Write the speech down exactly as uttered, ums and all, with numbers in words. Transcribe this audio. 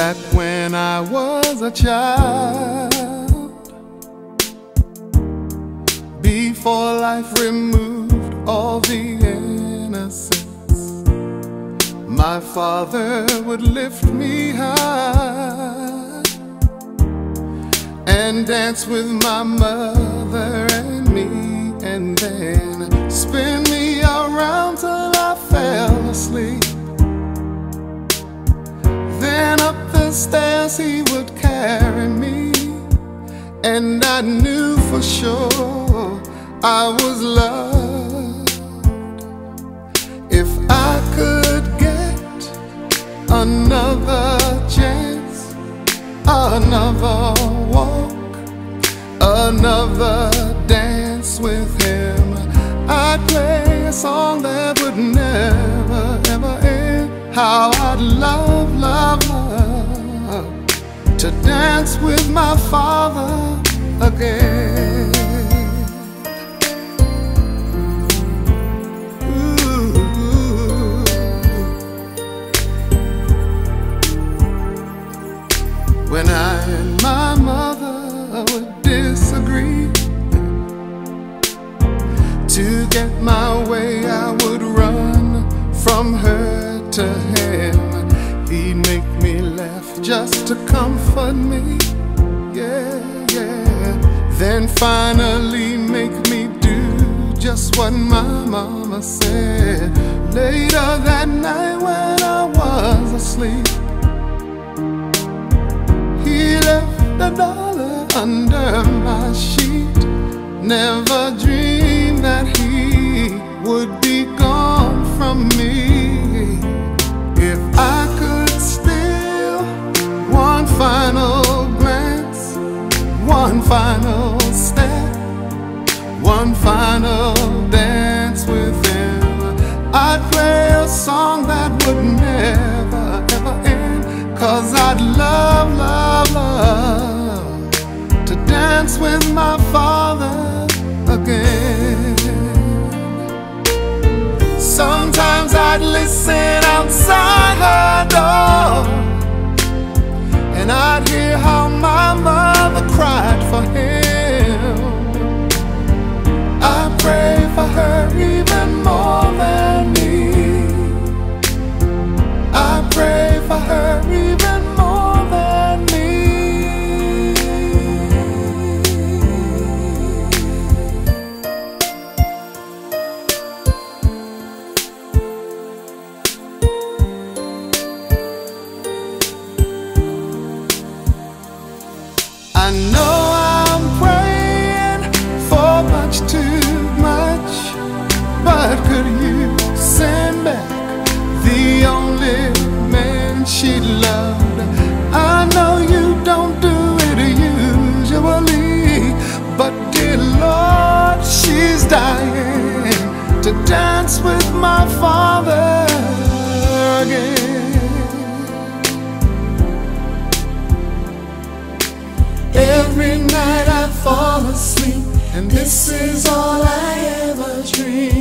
that when I was a child, before life removed all the innocence, my father would lift me high and dance with my mother and me, and then spin me around till I fell asleep. Then up the stairs he would carry me, and I knew for sure I was loved. If I could get another chance, another walk, another dance with him, I'd play a song that would never, ever end. How I'd love, love, love to dance with my father again. Ooh. When I and my mother would disagree, to get my way I would run from her to him. He'd make me laugh just to comfort me, yeah, yeah. Then finally make me do just what my mama said. Later that night when I was asleep, he left a dollar under my sheet. Never dreamed that he would be gone from me. If I could steal one final glance, one final step, one final dance with him, I'd play a song that would never, ever end. Cause I'd love, love, love to dance with my father again. Sometimes I'd listen outside her door, and I'd hear how my mother cried for him. I pray for her even more than me. I pray for her even more than me. I know I'm praying for much too much, but could you send back the only man she loved? I know you don't do it usually, but dear Lord, she's dying to dance with my father again. Every night I fall asleep, and this is all I ever dream.